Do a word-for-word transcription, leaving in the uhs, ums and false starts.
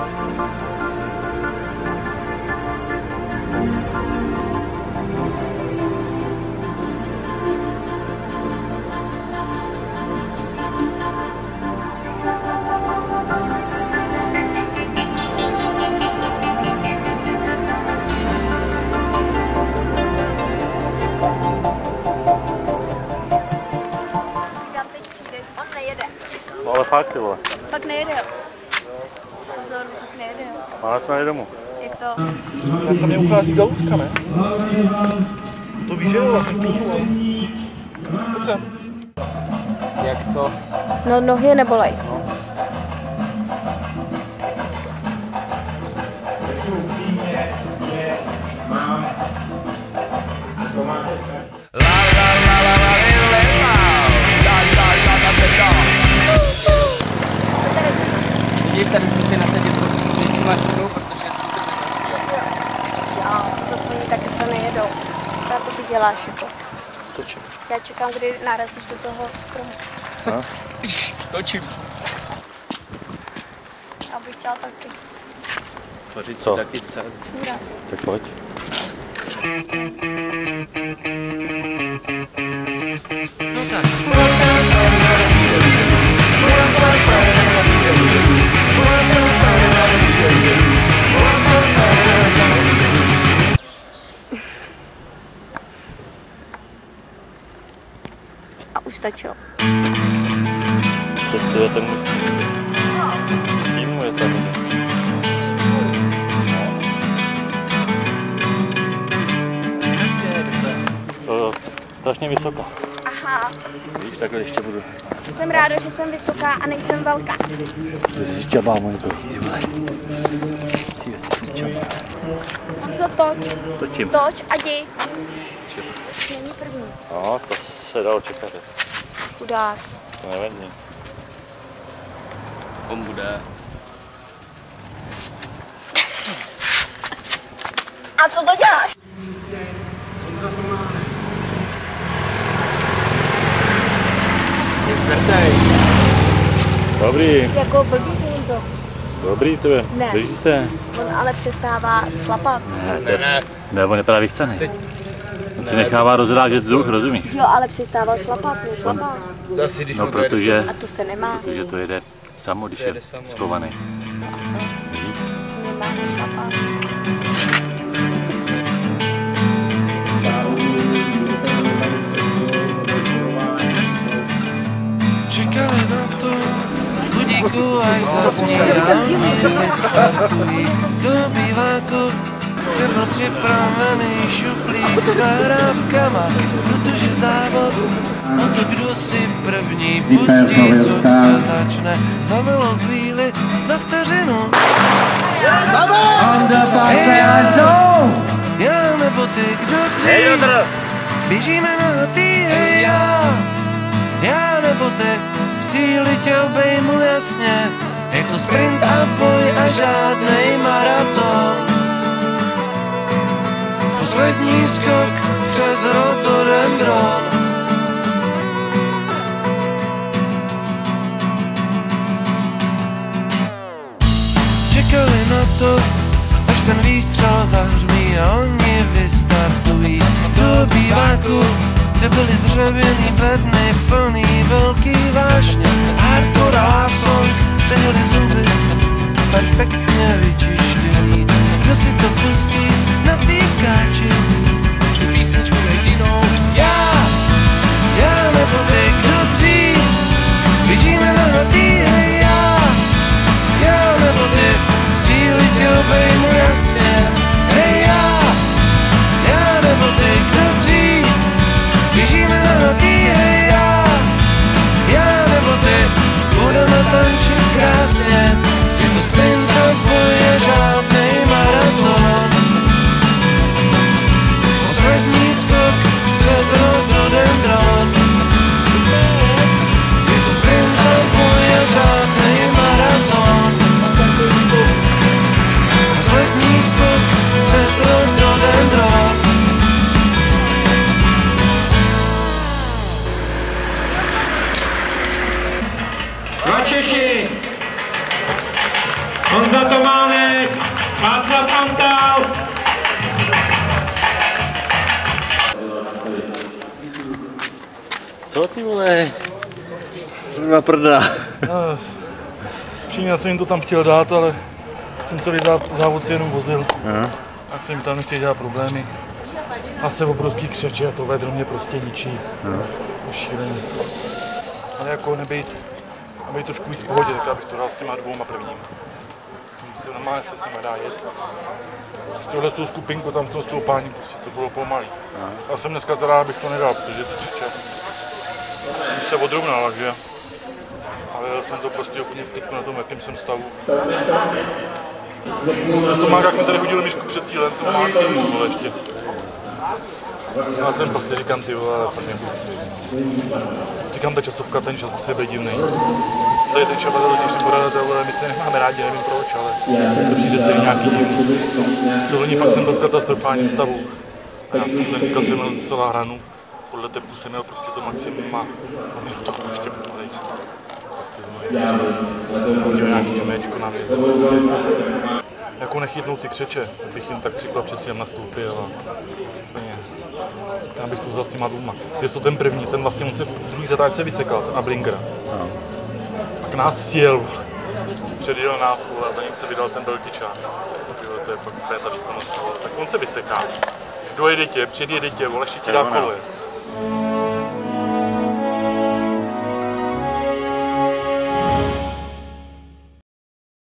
No ale fakt, ty vole. Fakt nejede, jo. Pozor, fakt nejede, jo. Máme jsme domů. Jak to? Ne, tam je uchází do úzka, ne? To víš, že jo, vlastně píchu, ale... Pojď sem. Jak co? No, nohy nebolej. No. Vidíš, tady jsme si nasadili větší mašinu, protože jsem to nezaspíval. Jo, to jsme taky to nejedou. Co jako ty děláš, jako? Točím. Já čekám, kdy narazíš do toho stromu. No. Točím. Já bych chtěla taky. Tvořit si Co? taky cel. Fůra. Tak pojď. No tak. A už stačilo. Teď to je ten musí. Co? S tím je tam. To strašně vysoko. Aha. Víš, takhle ještě budu. Jsem ráda, že jsem vysoká a nejsem velká. To jsi čabá, můj kolik, ty vole. Ty jsi čabá. Co toč? Točím. Toč a jdi. Točím. Není první. No, to se dalo čekat. Chudák. To nevadí. On bude. A co to děláš? Je čtvrtý. Dobrý, Jako blbý Honzo. dobrý tebe. Ne. Drží se. On ale přestává šlapat. Ne, ne. Ne, on je právě vychcený. Teď. On si nechává rozrážet vzduch, rozumíš? Jo, ale přestával šlapat, nešlapal. To asi, když No, mu to jede protože, A to se nemá. protože to jede samo, když To jede je samo. schovaný. No a co? Vidíš? Nemá nešlapat. Čekali na to, budíku až zazní, ráni startují do býváku, kde byl připravený šuplík s nahrávkama, protože závod o to, kdo si první pustí, co chce, začne za malou chvíli, za vteřinu. Hej, já, já nebo ty, kdo dřív, běžíme na ty, hej, já. Já nebo ty, v cíli tě obejmu jasně. Je to sprint a boj a žádnej maraton. Poslední skok přes rhododendron. Čekali na to, až ten výstřel zahřmí a oni vystartují do býváku, kde byly dřevěný bedny plný velký vášně. Hardcore a love song cenili zuby, perfektně vyčištěný. Kdo si to pustí na cívkáči, písničku jedinou. Já, já nebo ty, kdo dřív, běžíme na hlatý, hej, já. Já nebo ty, v cíli tě obejmu jasně. Hej, já, já nebo ty, kdo dřív, běžíme na hlatý, hej, já. Já nebo ty, budeme tančit krásně. Je to sprint a boj a žádnej maraton. Poslední skok přes rhododendron. Je to sprint a boj a žádnej Honza Tománek, Václav Antal. Co ty vole? Kurva prda. Přímě jsem jim to tam chtěl dát, ale jsem celý závod si jenom vozil. Aha. Tak jsem jim tam nechtěl dělat problémy. A se obrovský křeče a to vedro mě prostě ničí. To šílený. Ale jako nebejt, nebejt trošku víc v pohodě, tak abych to dal s těma dvouma prvním. Si normálně se s nimi dá jet. Z tohle z toho skupinku, tam z toho stoupání, prostě to bylo pomalý. Já jsem dneska teda, abych to nedal, protože ty křeče jsem se odrovnal, takže. Ale jel jsem to prostě úplně v kliku na tom, jakým jsem stavu. To má, jak mi tady hodil myšku před cílem, jsem má cílem, vole, ještě. Já jsem pak si říkám, ty vole, ale pak nebudu si. Říkám, ta časovka, ten čas musí být divnej. Tady ten šabat hodně poradatelů, ale my se nemáme rádi, nevím proč, ale to přijde celý nějaký divný. Celý fakt jsem byl v katastrofálním stavu. A já jsem dneska jsem měl celá hranu. Podle tepu jsem měl prostě to maximum a měl to ještě pomalej. Prostě z mojím hodil nějaký žmečko na mě. Prostě. Jako nechytnou ty křeče, bych jim tak příklad přeci nastoupil a úplně. Já bych to vzal s těma dvouma. Jestli to ten první, ten vlastně on se v druhý zatáčce vysekal, ten Ablinger. No. Pak nás sjel, předjel nás a za ním se vydal ten Belgičák. To je fakt úplně ta výkonnost. Tak on se vyseká, dojede tě, předjede tě, vole, ještě ti dá kolo.